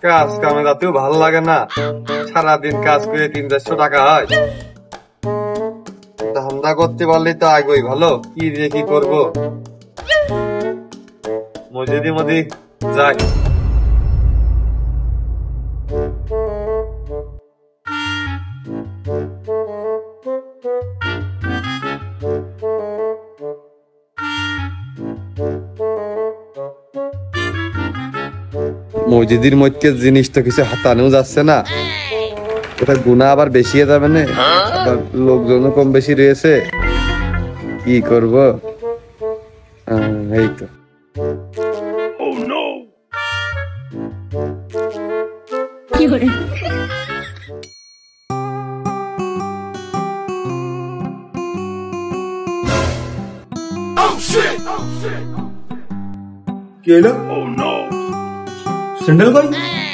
কাজ কামে যাতেও ভালো লাগে না, সারাদিন কাজ করে 300-400 টাকা হয়। ধান্দা করতে পারলে তো আগেই ভালো, কি দিয়ে কি করবো। মসজিদে মধ্যে যাই। মসজিদের মধ্যে জিনিস তো কিছু হাতানো যাচ্ছে না, এটা গুণা আবার বেশি যাবে না, আবার লোকজনও কম বেশি রয়েছে, কি করব। এই তো কি হলো? স্যান্ডেল কই?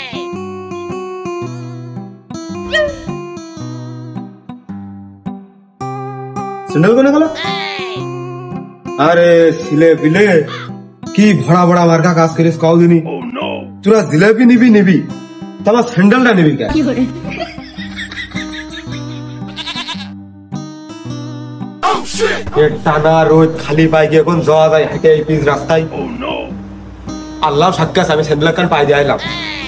স্যান্ডেল কোনে গেল? আরে ছিলে বিলে কি ভরা ভরা মার্কা কাজ করিস কদিনই, তোরা জিলেবি নিবি তোমার স্যান্ডেলটা নিবি কে? টানা রোদ খালি পাই গিয়ে এখন যাওয়া যায় হেঁটে এই পিচ রাস্তায়। আল্লাহ সাক্ষাৎ আমি স্যান্ডেল কান পাই দিয়ে আইলাম।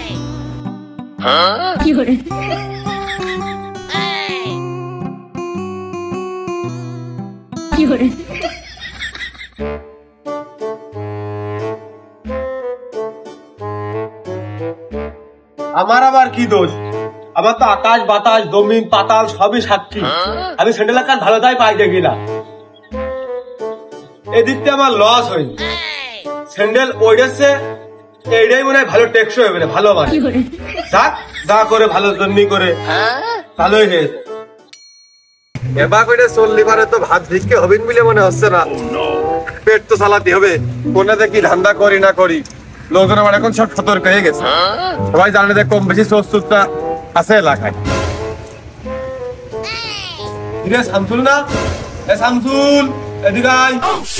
আমার আবার কি দোষ? আমার তো আকাশ বাতাস জমিন পাতাল সবই সাক্ষী, আমি স্যান্ডেল কান ভালো তাই পাই দিয়ে গেলাম। এদিকটা আমার লস হয়নি, স্যান্ডেল ওইডেছে এইটাই মনে হয় ভালো টেকসই হবে না, ভালো মানে যা করে ভালো জন্মি করে ভালোই হয়েছে। এবার করে চললি পারে তো ভাত ভিক্ষে হবেন বলে মনে হচ্ছে না, পেট তো চালাতে হবে। কোনে দেখি ধান্দা করি না করি, লোকজন আমার এখন সব সতর্ক হয়ে গেছে, সবাই জানে যে কম বেশি চোরটা আছে এলাকায়। শামসুল না, শামসুল এদিকে আয়।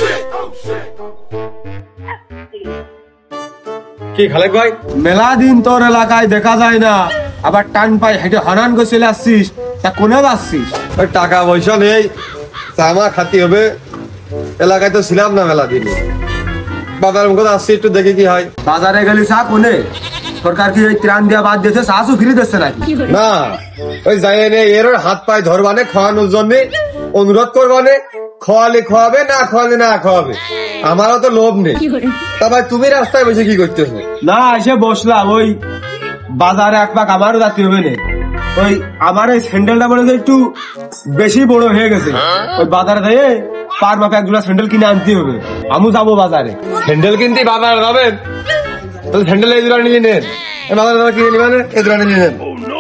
কি খালেক ভাই, মেলা দিন তোর এলাকায় দেখা যায় না, আবার টান পাই হেঁটে হরান করে চলে আসছিস, তা কোনে যাচ্ছিস? টাকা পয়সা নেই, চামা খাতি হবে, এলাকায় তো ছিলাম না মেলা দিন, বাজার মুখে আসছি একটু দেখে কি হয়। বাজারে গেলি চা কোনে? সরকার কি এই ত্রাণ দিয়া বাদ দিয়েছে, চা ফ্রি দিচ্ছে নাকি? না, ওই যাই এর হাত পায়ে ধরবানে খাওয়ানোর জন্য অনুরোধ করবানে, খাওয়ালে খাওয়াবে, না খাওয়ালে না খাওয়াবে, আমারও তো লোভ নেই। তা ভাই তুমি রাস্তায় বসে কি করতেছো? না এসে বসলাম, ওই বাজারে এক পাক আমারও যাতে হবে না, ওই আমার এই স্যান্ডেলটা মনে হয় একটু বেশি বড় হয়ে গেছে, ওই বাজারে যেয়ে পার মাপে এক জোড়া স্যান্ডেল কিনে আনতে হবে। আমি যাবো বাজারে। স্যান্ডেল কিনতে বাজারে যাবেন? তাহলে স্যান্ডেল এই জোড়া নিয়ে নেন, বাজারে যারা কিনে নিবেন এই জোড়া নিয়ে নেন।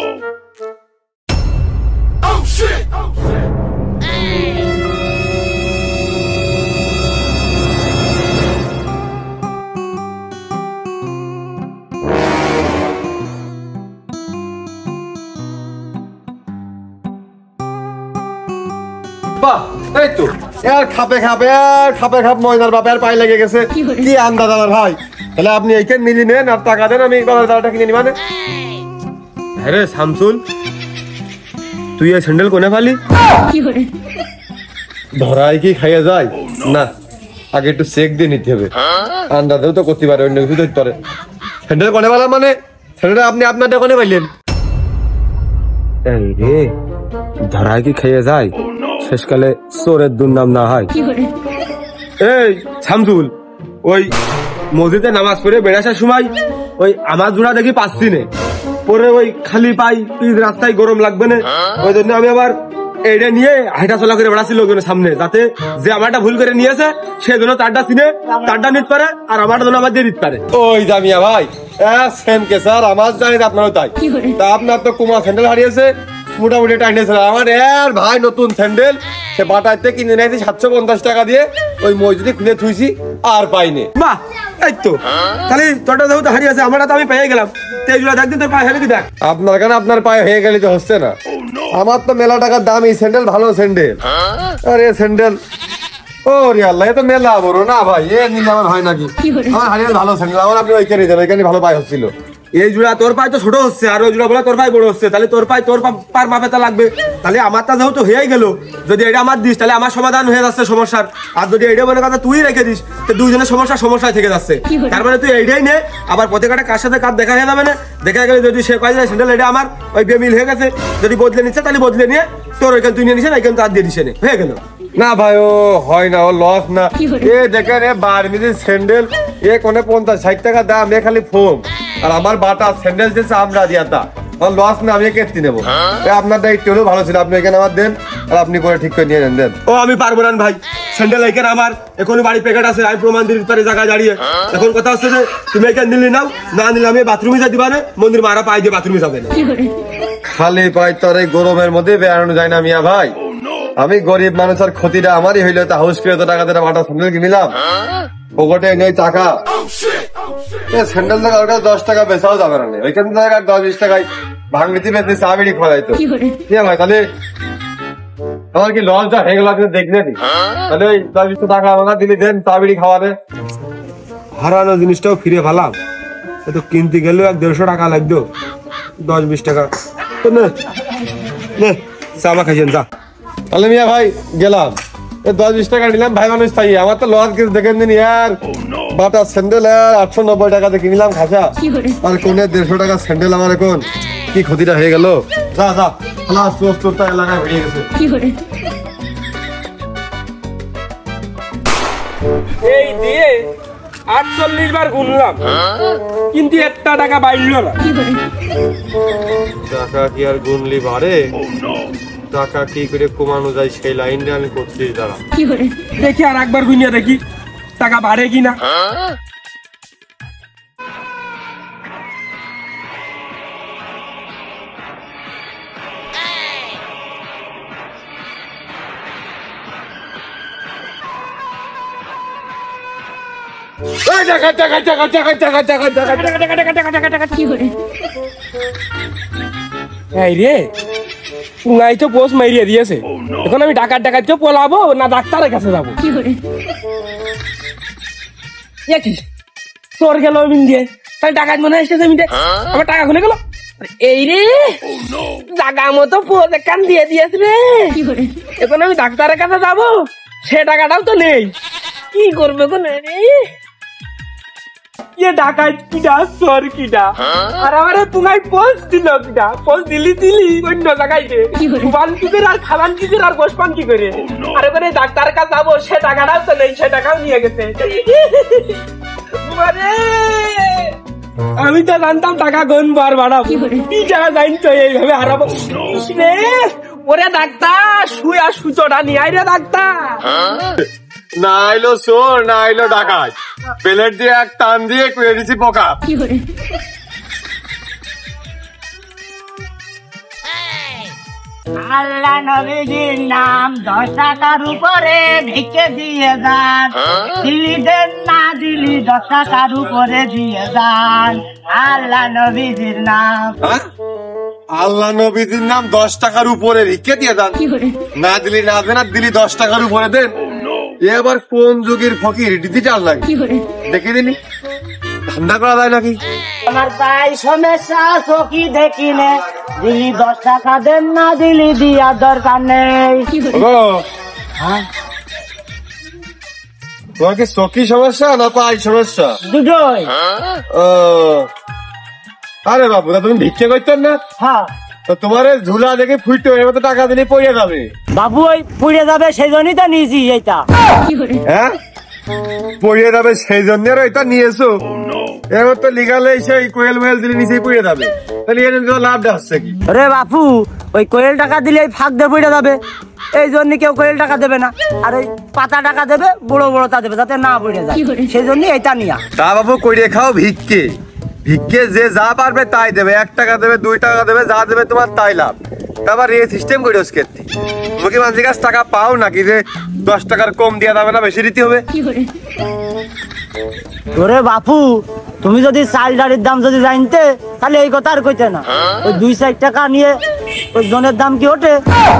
এই তো খাপে খাপ ময়দার বাপের পায়ে লেগে গেছে, কি আন্দাজ আমার ভাই। তাহলে আপনি এইখানে নিয়ে নেন আর টাকা দেন, আমি বাজার দাঁড়াটা কিনে নিবানে। আরে শামসুল, তুই এই স্যান্ডেল কোনে ফালি? ধরাই কি খাইয়া যায় না, আগে একটু চেক দিয়ে নিতে হবে, আন্দাজেও তো করতে পারে, অন্য কিছু ধরতে পারে। স্যান্ডেল কোনে পালা মানে স্যান্ডেল আপনি আপনারটা কোনে পাইলেন? এই রে, ধরাই কি খেয়ে যায়, শেষকালে চোরের দুর্নাম না হয়। এই শামসুল, ওই মসজিদে নামাজ পড়ে বেড়াসার সময় ওই আমার জোড়া দেখি পাচ্ছি না, পরে ওই খালি পাই পিচ রাস্তায় গরম লাগবে না, ওই জন্য আমি আবার এইটা নিয়ে হাঁটা চলা করে বেড়াচ্ছি লোকজনের সামনে, যাতে যে আমারটা ভুল করে নিয়েছে সে যেন তারটা চিনে তারটা নিতে পারে, আর আমারটা যেন আমার দিয়ে দিতে পারে। ওই জামিয়া ভাই, সেম কে স্যার, আমার জানি আপনারও তাই। তা আপনার তো কুমার স্যান্ডেল হারিয়েছে, মোটামুটি টাইনেছিল আমার এর ভাই নতুন স্যান্ডেল, সে বাটাইতে কিনে নিয়েছি 750 টাকা দিয়ে, ওই মসজিদে খুলে থুইছি আর পাইনি। বাহ, এই তো খালি তোরটা যেহেতু হারিয়েছে, আমারটা তো আমি পেয়ে গেলাম, তেজুলা দেখদিন তোর পায়ে হারিয়ে দেখ। আপনার কেন আপনার পায়ে হয়ে গেলে তো হচ্ছে না, আমার তো মেলা টাকার দামি স্যান্ডেল, ভালো স্যান্ডেল। আরে স্যান্ডেল, ও রে আল্লাহ, এ তো মেলা বড় না ভাই, এ নিলে আমার হয় নাকি? আমার হারিয়ে ভালো স্যান্ডেল, আমার আপনি ওইখানে যান, ওইখানে ভালো পায়ে হচ্ছিল। এই জোড়া তোর পায়ে তো ছোট হচ্ছে আর ওই জোড়া বলে তোর পায়ে বড় হচ্ছে, তাহলে তোর পায়ে তোর পার মাপেতা লাগবে। তাহলে আমারটা যেহেতু হয়েই গেল, যদি এটা আমার দিস তাহলে আমার সমাধান হয়ে যাচ্ছে সমস্যার। আর যদি এইটা মনে কথা তুই রেখে দিস তো দুইজনের সমস্যায় থেকে যাচ্ছে। তার মানে তুই এইটাই নে, আবার প্রত্যেকটা কার সাথে কার দেখা হয়ে যাবে না। দেখা গেলে যদি সে কয় যায় স্যান্ডেল এটা আমার ওই বেমিল হয়ে গেছে, যদি বদলে নিচ্ছে তাহলে বদলে নিয়ে তোর ওইখানে তুই নিয়ে নিছে না, এখানে তার দিয়ে দিছে হয়ে গেল। না ভাই ও হয় না, ও লস না। এ দেখেন এ বারমিজের স্যান্ডেল, এ কোনে 50-60 টাকা দাম, এ খালি ফোম। আর আমার বাটা স্যান্ডেল যে চামড়া দিয়া তা লস না, আমি কেটে নেবো। আপনার দায়িত্ব হলেও ভালো ছিল, আপনি এখানে আমার দেন আর আপনি করে ঠিক করে নিয়ে নেন দেন। ও আমি পারবো না ভাই, স্যান্ডেল এখানে আমার এখন বাড়ি প্যাকেট আছে, আমি প্রমাণ দিতে পারি জায়গায় দাঁড়িয়ে। এখন কথা হচ্ছে যে তুমি এখানে নিলে নাও, না নিলে আমি বাথরুমে যাই দিবা না, মন্দির মারা পাই দিয়ে বাথরুমে যাবে না। খালি পাই তোর এই গরমের মধ্যে বেড়ানো যায় না মিয়া ভাই। আমি গরিব মানুষের ক্ষতিটা আমারই হইলো, তা হাউস করে তো টাকা দিয়ে বাটা স্যান্ডেল কিনিলাম, পকেটে নেই টাকা। স্যান্ডেল টাকা ওটা 10 টাকা বেচাও যাবে না, ওইখান থেকে 10-20 টাকায় ভাঙড়িতে বেশি চা বিড়ি খোয়াইতো ভাই। তাহলে আমার কি লসটা হয়ে গেল দেখলে নি? তাহলে ওই 10-20 টাকা আমাকে দিলি দেন, চা বিড়ি খাওয়াবে। হারানো জিনিসটাও ফিরে পেলাম, তো কিনতে গেলেও 150 টাকা লাগতো, 10-20 টাকা তো নে চা মা খাইছেন যা। তাহলে মিয়া ভাই গেলাম, 10-20 টাকা নিলাম ভাই মানুষ তাই, আমার তো লস কিছু দেখেন দিন ইয়ার। বাটা স্যান্ডেল 890 টাকাতে কিনলাম খাসা, আর কোনে 150 টাকা স্যান্ডেল আমার এখন কি ক্ষতিটা হয়ে গেল। যা যা চোরটা এলাকায় বেরিয়ে গেছে। এই দিয়ে 48 বার গুনলাম, কিন্তু একটা টাকা বাইরল না। টাকা কি আর গুনলি বাড়ে? টাকা কি করে কমানো যায় সেই লাইনটা আমি করছি দাঁড়া। দেখি আর একবার গুনিয়া দেখি টাকা বাড়ে কিনা। এই রে পুঙ্গাই তো পোস্ট মারিয়ে দিয়েছে, এখন আমি ডাকাতকে পলাবো না ডাক্তারের কাছে যাবো? চোর গেল মিন্দিয়ে, তাহলে ডাকাত মনে হয় মিন্টে আমার টাকা খুলে গেল। এই রে জাগা মতো পোজ কান দিয়ে দিয়েছে রে, এখন আমি ডাক্তারের কাছে যাবো, সে টাকাটাও তো নেই, কি করবে কোন রে? ये डाकात किडा चोर किडा আর আমারে পুঙ্গাই পোস্ট দিল কিডা, পোস্ট দিলি অন্য জায়গায় দে কুবান কি করে আর খাবান কি করে আর গোশপান কি করে। আরে করে ডাক্তার কাছে যাবো, সে টাকাটাও তো নেই, সে টাকাও নিয়ে গেছে। আরে আমি তো জানতাম টাকা গুন বার বাড়াবো, কি জায়গা জানি তো এইভাবে হারাবো রে। ওরে ডাক্তার শুয়া সুচোটা নিয়ে আয় রে ডাক্তার। না আইলো চোর না আইলো ডাকাত, প্লেট দিয়ে এক টান দিয়ে কুয়ে দিছি পোকা। আল্লাহ নবীজির নাম 10 টাকার উপরে ভিক্ষে দিয়ে যান, দিলি দেন না দিলি 10 টাকার উপরে দিয়ে যান। আল্লাহ নবীজির নাম, আল্লাহ নবীজির নাম 10 টাকার উপরে ভিক্ষে দিয়ে দেন, না দিলি না দেন, আর দিলি 10 টাকার উপরে দেন। এবার কোন যুগের ফকির ডিজিটাল লাগে দেখে দিনি, ধান্দা করা যায় নাকি? আমার ভাই সমস্যা চোখি দেখিনে, দিলি 10 টাকা দেন না দিলি দিয়া দরকার নেই। তোমার কি চোখি সমস্যা না পাই সমস্যা? দুটোই। ও আরে বাবু তুমি ভিক্ষে করতেন না? হ্যাঁ। তো তোমার ঝুলা দেখে ফুটে এবার তো টাকা দিলে পড়ে যাবে। বাবু ওই পুড়ে যাবে সেই জন্যই তো নিয়েছি এইটা। হ্যাঁ পড়ে যাবে সেই জন্য এটা নিয়েছো? এবার তো লিগালে সেই কোয়েল মোয়েল দিলে নিচেই পড়ে যাবে, তাহলে এর লাভটা হচ্ছে কি? রে বাপু ওই কোয়েল টাকা দিলে ফাঁক দিয়ে পড়ে যাবে, এই জন্য কেউ কোয়েল টাকা দেবে না, আর ওই পাতা টাকা দেবে বড় বড়টা দেবে যাতে না পড়ে যায়, সেই জন্য এটা নিয়া। তা বাবু করিয়ে খাও ভিক্ষে, ভিক্ষে যে যা পারবে তাই দেবে, 1 টাকা দেবে 2 টাকা দেবে, যা দেবে তোমার তাই লাভ। তারপর এই সিস্টেম করে ক্ষেত্রে তুমি কি মানুষের কাছে টাকা পাও নাকি যে 10 টাকার কম দেওয়া যাবে না, বেশি দিতে হবে? ওরে বাপু তুমি যদি চাল ডাড়ির দাম যদি জানতে তাহলে এই কথা আর কইতে না, ওই 2-4 টাকা নিয়ে ওই জনের দাম কি ওঠে?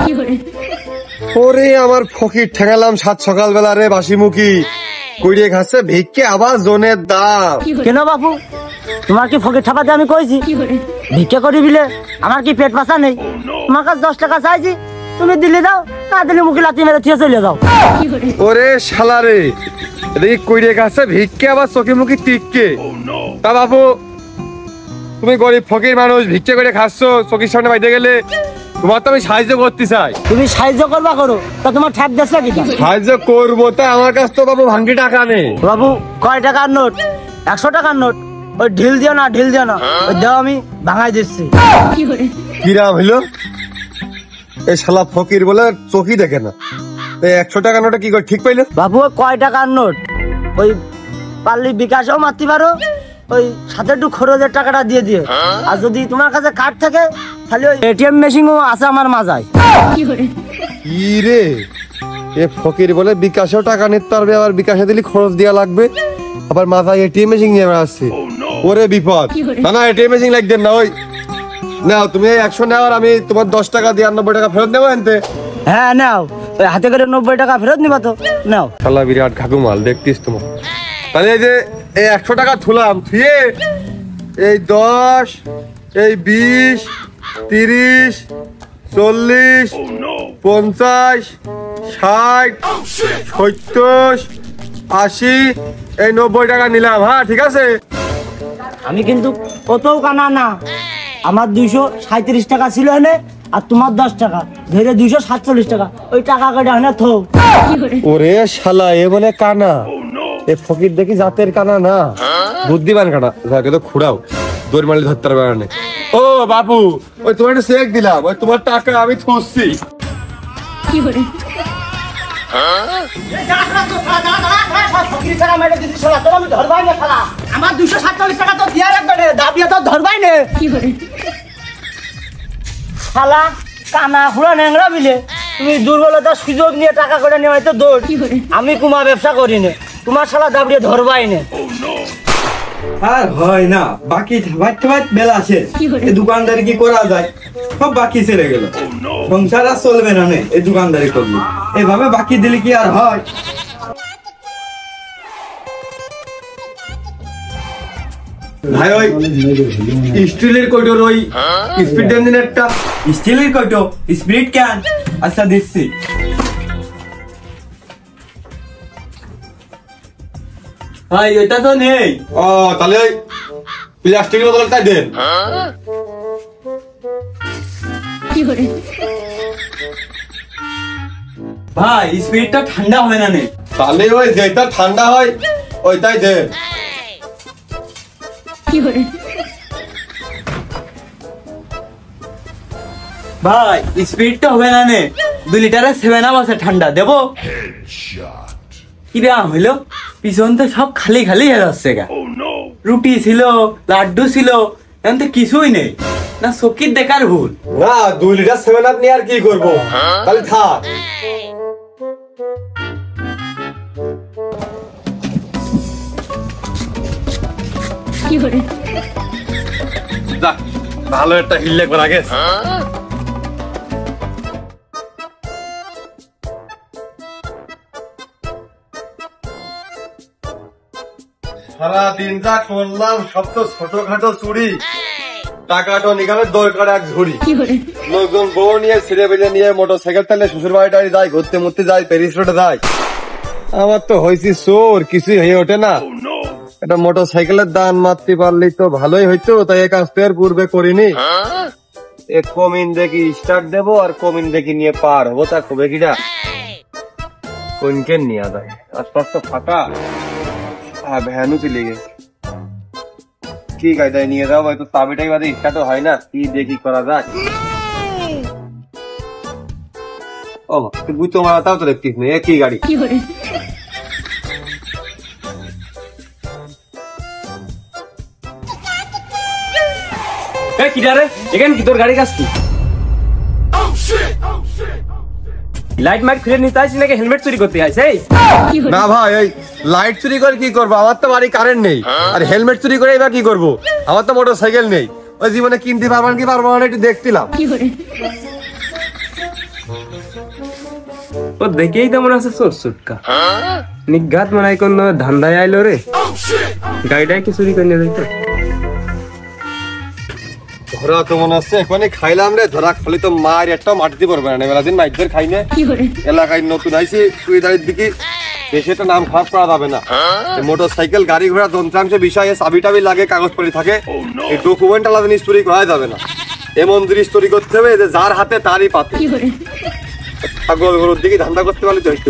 ওরে আমার ফকির ঠেকালাম 7 সকালবেলা রে বাসি মুখী কইরে খাচ্ছে ভিক্ষে, আবার জনের দাম। কেন বাপু তোমার কি ফকির ঠাপাতে আমি কইছি ভিক্ষা করি বিলে আমার কি পেট পাশা নেই? তোমার কাছে 10 টাকা চাইছি, তুমি দিলে দাও, না দিলে মুখে লাথি মেরে থিয়ে চলে যাও। ওরে শালা রে, এদিকে কইরে কাছে ভিক্ষে আবার চোখে মুখে টিককে। তা বাবু, তুমি গরিব ফকির মানুষ, ভিক্ষে করে খাচ্ছ, চোখের সামনে বাইতে গেলে তোমার তো আমি সাহায্য করতে চাই। তুমি সাহায্য করবা করো, তা তোমার ঠ্যাপ দেশে কি? সাহায্য করবো, তা আমার কাছে তো বাবু ভাঙ্গি টাকা নেই। বাবু কয় টাকার নোট? 100 টাকার নোট। ওই ঢিল দিও না, ঢিল দিও না, ওই দাও আমি ভাঙাই দিচ্ছি। কিরাম হইলো? এই শালা ফকির বলে চোখই দেখে না, 100 টাকা নোটা কি করে ঠিক পাইলো? বাবু ওই কয় টাকার নোট, ওই পারলি বিকাশেও মারতে পারো, ওই সাথে একটু খরচের টাকাটা দিয়ে দিও। আর যদি তোমার কাছে কার্ড থাকে তাহলে ওই এটিএম মেশিনও আছে আমার মাজায়। কি রে, এ ফকির বলে বিকাশেও টাকা নিতে পারবে, আবার বিকাশে দিলে খরচ দেওয়া লাগবে, আবার মাথায় এটিএম মেশিন নিয়ে আসছে। ওরে বিপদ। না না, এটিএম মেশিন লাগবে না। ওই নাও তুমি 100 নাও, আর আমি তোমার 10 টাকা দিয়ে 90 টাকা ফেরত নেবো এনতে। হ্যাঁ নাও, ওই হাতে করে 90 টাকা ফেরত নিবা তো, নাও। শালা বিরাট ঘাটু মাল দেখতিস তোমার। তাহলে এই যে এই 100 টাকা থুলাম, থুয়ে এই 10, এই 20, 30, 40, 50, 60, 70, 80, এই 90 টাকা নিলাম। হ্যাঁ ঠিক আছে। আমি কিন্তু কতও কানা না, আমার 237 টাকা ছিল এনে, আর তোমার 10 টাকা ধরে 247 টাকা। ওই টাকা কেটে এনে থো। ওরে শালা, এ বলে কানা, এ ফকির দেখি জাতের কানা না, বুদ্ধিমান কানা। যাকে তো খুড়াও দৌড় মারলে ধরতে পারবে না। ও বাবু, ওই তোমার একটা চেক দিলাম, ওই তোমার টাকা আমি থুসছি। আমার 247 টাকা তো দিয়া রাখবে না, দাবিয়া তো ধরবাই না। শালা কানা হুড়া নেংরা মিলে তুমি দুর্বলতার সুযোগ নিয়ে টাকা করে নেওয়াই তো দৌড়। আমি কুমা ব্যবসা করি না, তোমার শালা দাবিয়ে ধরবাই না। আর হয় না, বাকি বেলা আছে, এই দোকানদারি কি করা যায়? সব বাকি ছেড়ে গেল, সংসার আর চলবে না, এই দোকানদারি করলে এভাবে বাকি দিলে কি আর হয়? ভাই ওই স্টিলের কৌটোর ওই স্পিড দেন দিন একটা। স্টিলের কৌটো স্পিড ক্যান? আচ্ছা দিচ্ছি। ভাই ওইটা তো নেই। ও তাহলে প্লাস্টিকের বোতলটাই দেন। ভাই স্পিডটা ঠান্ডা হয় না নে। তাহলে ওই যেটা ঠান্ডা হয় ওইটাই দেন। ভাই স্পিডটা হবে না নে, 2 লিটারের 7 আপ আছে ঠান্ডা, দেবো? কিরা হইলো, পিছন তো সব খালি খালি হয়ে যাচ্ছে গা। রুটি ছিল, লাড্ডু ছিল, এখন তো কিছুই নেই। না চকির দেখার ভুল। না 2 লিটার 7 আপ নিয়ে আর কি করবো, তাহলে থাক। যাক, ভালো একটা হিল্লে করা গেছে। সারাদিন যা করলাম সব তো ছোটখাটো চুরি, টাকাটা নিকালের দরকার এক ঝুড়ি। লোকজন বউ নিয়ে ছেলে বেলে নিয়ে মোটরসাইকেল চালিয়ে শ্বশুর বাড়ি টাড়ি যায়, ঘুরতে মুরতে যায়, প্যারিস রোডে যায়। আমার তো হয়েছি চোর, কিছুই হয়ে ওঠে না। একটা মোটরসাইকেলের দান মারতে পারলেই তো ভালোই হইতো, তাই এই কাজ তো এর পূর্বে করিনি। এক কমিন দেখি স্টার্ট দেবো আর কমিন দেখি নিয়ে পার হবো, তা কবে কিটা কোনকে নিয়ে যায়। আশপাশ তো ফাঁকা, ভ্যানও চলে গেছে। কি কায়দায় নিয়ে যাও, হয়তো চাবিটাই বাদে স্টার্ট হয় না, কি দেখি করা যায়। ও তুই বুঝতে মারাটাও তো দেখতিস না, একই গাড়ি। কিরারে এখানে কি তোর গাড়ি কাজ কি? লাইট মাইট খুলে নিতে আসি নাকি হেলমেট চুরি করতে আসে? না ভাই, এই লাইট চুরি করে কি করবো, আমার তো বাড়ি কারেন্ট নেই। আর হেলমেট চুরি করে এবার কি করবো, আমার তো মোটর সাইকেল নেই। ওই জীবনে কিনতে পারবেন কি পারবো না একটু দেখছিলাম। ও দেখেই তো মনে আছে চোর সুটকা নিঘাত মনে হয় কোন ধান্দায় আইলো রে, গাড়িটাই কি চুরি করে নিয়ে যাইতো। ধরা তো মনে হচ্ছে এখানে খাইলাম রে, ধরা খালি তো মার একটা মাটিতে পড়বে না, মেলা দিন মাইদের খাই না। এলাকায় নতুন আইসি সুইদারের দিকে, বেশি একটা নাম খারাপ করা যাবে না। মোটর সাইকেল গাড়ি ঘোড়া যন্ত্রাংশ বিষয়ে চাবি টাবি লাগে, কাগজ পত্র থাকে, এই ডকুমেন্ট আলাদা জিনিস চুরি করা যাবে না। এমন জিনিস চুরি করতে হবে যে যার হাতে তারই পাতে। ছাগল গরুর দিকে ধান্দা করতে পারলে যথেষ্ট।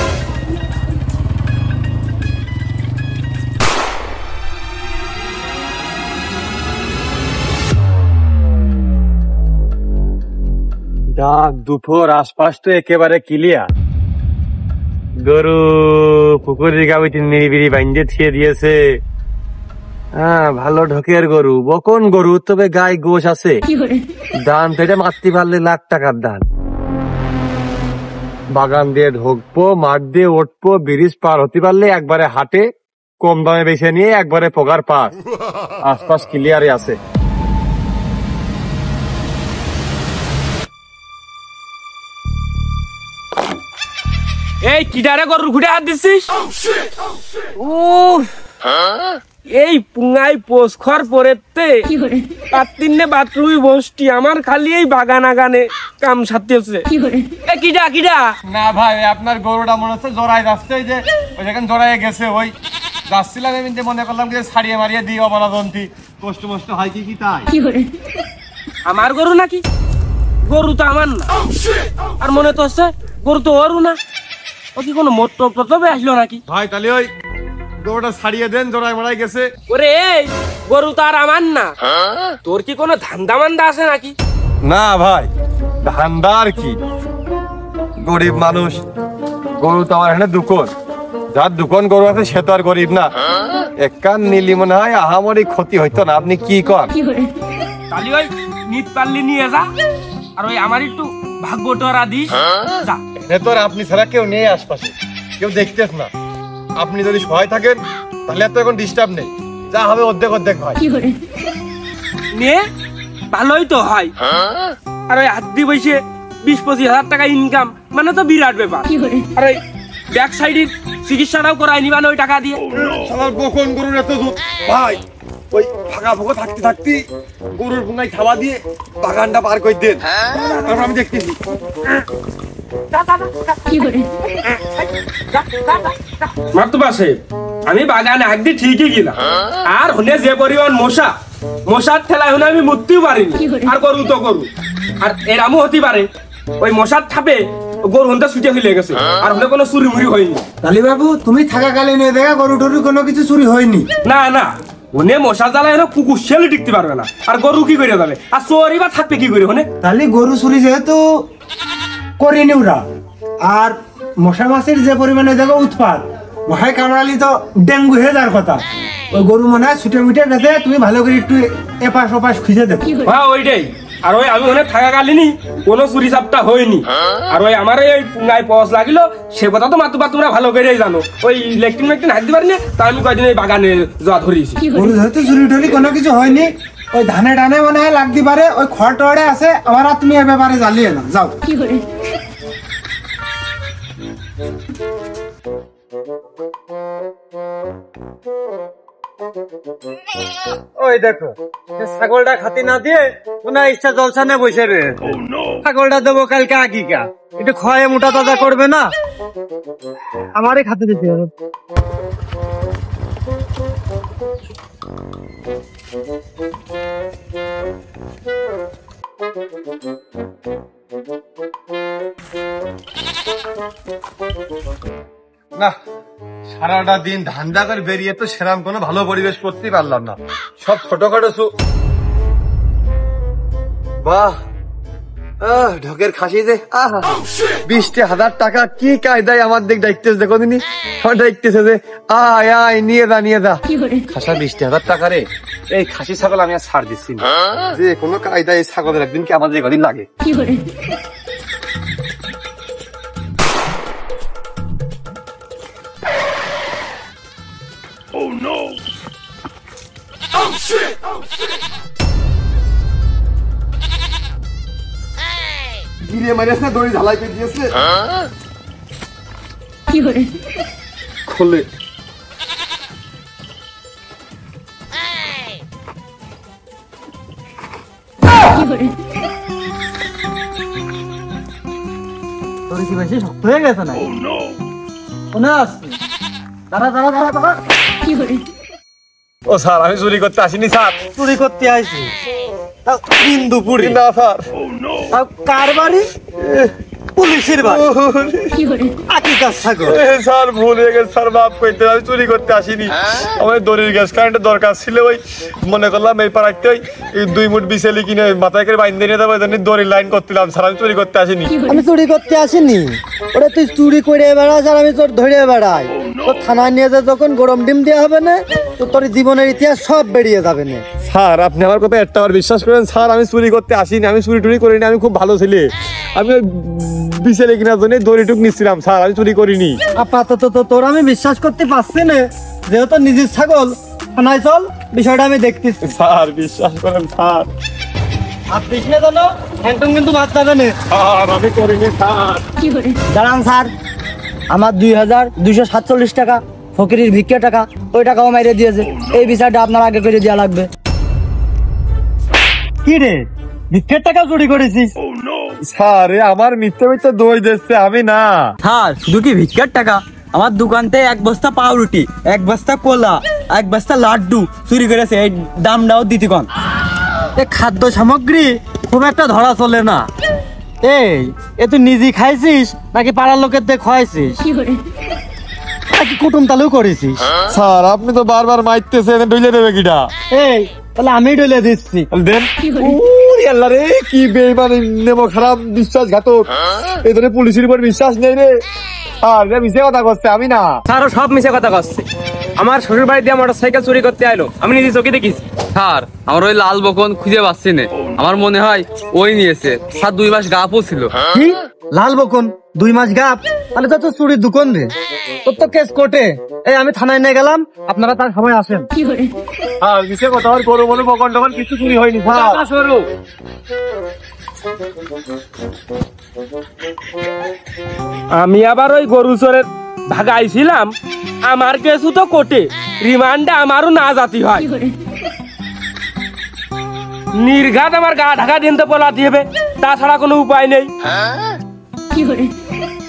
ডাক দুপুর আশপাশ তো একেবারে ক্লিয়ার। গরু পুকুরের গাবিতে নিরিবিরি বাইন্দে থিয়ে দিয়েছে। হ্যাঁ, ভালো ঢোকের গরু, বকন গরু, তবে গায়ে গোশ আছে। দান তো এটা মারতে পারলে লাখ টাকার দান। বাগান দিয়ে ঢুকবো, মাঠ দিয়ে উঠবো, ব্রিজ পার হতে পারলে একবারে হাটে কম দামে বেছে নিয়ে একবারে পগার পাস। আশপাশ ক্লিয়ারে আছে। এই কিডারে গরুর ঘুরে হাত দিছিস? এই পুঙ্গাই পোষখর পরেতে পাত্তিনে বাথরুমে বসটি, আমার খালি এই বাগান আগানে কাম সাথে। কিডা কিডা? না ভাই, আপনার গরুটা মনে হচ্ছে জড়াই যাচ্ছে, ওই যে ওই যেখানে জড়াই গেছে, ওই যাচ্ছিলাম এমনি মনে করলাম যে ছাড়িয়ে মারিয়ে দিই অবলাদন্তি কষ্ট মষ্ট হয় কি তাই। আমার গরু নাকি? গরু তো আমার না। আর মনে তো হচ্ছে গরু তো ওরও না। ও কি কোনো মোটর প্রতবে আসলো নাকি? ভাই তাহলে ওই গরুটা ছাড়িয়ে দেন, জড়াই মারাই গেছে। ওরে এই গরু তো আর আমার না। তোর কি কোনো ধান্দা মান্দা আছে নাকি? না ভাই, ধান্দা আর কি, গরিব মানুষ, গরু তো আমার এখানে দোকান, যার দোকান গরু আছে সে তো আর গরিব না। এক কান নিলি মনে হয় আহামরি ক্ষতি হইতো না। আপনি কি কন? তাহলে ওই নিত পারলি নিয়ে যা, আর ওই আমার একটু ভাগ্য টোরা দিস যা। ভেতর আপনি ছাড়া কেউ নেই, আশপাশে কেউ দেখতেছ না। আপনি যদি সহায় থাকেন তাহলে এত এখন ডিস্টার্ব নেই, যা হবে অর্ধেক অর্ধেক ভাই। নিয়ে ভালোই তো হয়। আর ওই হাত দিয়ে বসে 20-25 হাজার টাকা ইনকাম মানে তো বিরাট ব্যাপার। আর ওই ব্যাক সাইডের চিকিৎসাটাও করাই নিবা ওই টাকা দিয়ে। সালার কখন গরুর এত দুধ ভাই, ওই ফাঁকা ফাঁকা থাকতে থাকতে গরুর পুঙ্গায় খাওয়া দিয়ে বাগানটা পার করে দেন, তারপর আমি দেখতেছি। মাতুবাসে আমি বাগানে হাত দিয়ে ঠিকই গেলাম, আর হনে যে পরিমাণ মশার ঠেলায় হলে আমি মরতেও পারিনি। আর গরু তো গরু, আর এরামও হতে পারে ওই মশার ঠাপে গরু হন্তা ছুটে ফেলে গেছে, আর হলে কোনো চুরি মুড়ি হয়নি। তালি বাবু, তুমি থাকাকালীন দেখা গরু টরু কোনো কিছু চুরি হয়নি? না না, ওনে মশা জ্বালায় কুকুর শেলে টিকতে পারবে না, আর গরু কি করে যাবে? আর চোরই বা থাকবে কি করে? হনে তাহলে গরু চুরি যেহেতু করিনি ওরা, আর মশা মাছির যে পরিমাণে দেখো উৎপাত, মশায় কামড়ালি তো ডেঙ্গু হয়ে যাওয়ার কথা। ওই গরু মনে হয় ছুটে মুটে গেছে, তুমি ভালো করে একটু এপাশ ওপাশ খুঁজে দেখো। হ্যাঁ ওইটাই। আর ওই আমি ওখানে থাকাকালীনই কোনো চুরি চাপটা হয়নি। আর ওই আমার এই পুঙ্গায় পস লাগিল সে কথা তো মাতুবা তোমরা ভালো করেই জানো। ওই লেকটিন মেকটিন হাঁটতে পারি না, তা আমি কয়দিন এই বাগানে যাওয়া ধরিয়েছি। গরু যেহেতু চুরি টুরি কোনো কিছু হয়নি, ওই ধানে টানে মনে হয় লাগতে পারে, ওই খড় টড়ে আছে আমার। আর তুমি এ ব্যাপারে জ্বালিয়ে না, যাও। ওই দেখো, ছাগলটা খাতি না দিয়ে ওনার ইচ্ছা জলসা নিয়ে বসে রয়েছে। ছাগলটা দেবো কালকে আগিকা, একটু খয়ে মোটা তাজা করবে না, আমারই খাতে দিতে হবে। না, সারাটা দিন ধান্দা করে বেরিয়ে তো সেরাম কোনো ভালো পরিবেশ করতেই পারলাম না। সব ছোটখাটো বাহ, ঢকের খাসি যে 20,000 টাকা কি কায়দায় আমার দিক দেখতেছে, দেখো দিনই দেখতেছে যে আয় আয় নিয়ে যা খাসা 20,000 টাকা রে। এই খাসি ছাগল আমি আর ছাড় দিচ্ছি না, যে কোনো কায়দায় এই ছাগলের একদিন কি আমাদের ঘরে লাগে। গিরে মারিয়েছে, দড়ি ঝালাই পেয়ে দিয়েছে, খোলে তোর কি বেশি শক্ত হয়ে গেছে না? কোনে আসছিস? দাঁড়া দাঁড়া দাঁড়া দাঁড়া। ও স্যার, আমি চুরি করতে আসিনি স্যার। চুরি করতে আইছিস? তাও দিন দুপুরে? না স্যার। তাও কার বাড়ি? পুলিশের বাড়ি। আকিকার ছাগল। স্যার ভুল হয়ে গেছে স্যার, মাফ করতে। আমি চুরি করতে আসিনি। আমার দড়ির গ্যাস কারেন্টের দরকার ছিল, ওই মনে করলাম এই পাড়াতে ওই 2 মুঠ বিছেলি কিনে মাথায় করে বাইন্ধে নিয়ে যাবো, এই জন্য দড়ির লাইন করছিলাম স্যার। আমি চুরি করতে আসিনি। আমি চুরি করতে আসিনি। ওরে তুই চুরি করে বেড়াস আর আমি তোর ধরে বেড়াই। তোর থানায় নিয়ে যা, যখন গরম ডিম দেওয়া হবে না, তো তোর জীবনের ইতিহাস সব বেরিয়ে যাবে না। স্যার আপনি আমার কথা একটা বার বিশ্বাস করেন স্যার, আমি চুরি করতে আসিনি। আমি চুরি টুরি করিনি, আমি খুব ভালো ছেলে। আমি ওই বিছেলি কেনার জন্য দড়িটুক নিচ্ছিলাম স্যার, আমি চুরি করিনি। আপাতত তো তোর আমি বিশ্বাস করতে পারছি না, যেহেতু নিজের ছাগল। থানায় চল, বিষয়টা আমি দেখতেছি। স্যার বিশ্বাস করেন স্যার। আর পিছনে জানো হ্যান্ডটন কিন্তু মাছ যাবে না। স্যার আমি করিনি স্যার। দাঁড়ান স্যার, আমার 2247 টাকা ফকিরের ভিক্ষা টাকা, ওই টাকাও মাইরে দিয়েছে। এই বিচারটা আপনার আগে করে দেওয়া লাগবে। কি রে, ভিক্ষার টাকা চুরি করেছিস? স্যার আমার মিথ্যে মিথ্যে দই দিচ্ছে, আমি না। স্যার শুধু কি ভিক্ষার টাকা, আমার দোকানতে 1 বস্তা পাউরুটি, 1 বস্তা কোলা, 1 বস্তা লাড্ডু চুরি করেছে। এই দামটাও দিতে কন। এই খাদ্য সামগ্রী খুব একটা ধরা চলে না। এ তুই নিজে খাইছিস নাকি পাড়ার লোকের দিয়ে খাইছিস নাকি কুটুম তালু করেছিস? স্যার আপনি তো বারবার মাইতেছেন, ঢুলে দেবে কিটা? তাহলে আমি ডলে দিচ্ছি। দেন। ওরে আল্লাহ রে, কি বেইমানি নেমো খারাপ বিশ্বাসঘাতক। এই ধরে পুলিশের উপর বিশ্বাস নেই রে। আর মিশে কথা করছে, আমি না। স্যারও সব মিছে কথা কচ্ছে। আমার শ্বশুর বাড়ি দিয়ে মোটরসাইকেল চুরি করতে আইলো, আমি নিজে চোখে দেখিছি। স্যার আমার ওই লাল বকন খুঁজে পাচ্ছি না, আমার মনে হয় ওই নিয়েছে। স্যার 2 মাস গাপও ছিল। কি লাল বকন 2 মাস গাপ? তাহলে তো চুরির দোকান রে, তোর তো কেস কোর্টে। আমি থানায় নিয়ে গেলাম, আপনারা তার সবাই আসেন। আর মিশে কথা আর গরু মনে বকন টকন কিছু চুরি হয়নি স্যার। আমি আবার ওই গরু চোরের ভাগাইছিলাম, আমার কেসু তো কোটে, রিমান্ডে আমারও না জাতি হয়। নির্ঘাত আমার গা ঢাকা দিনতে পলাতে হবে, তাছাড়া কোনো উপায় নেই।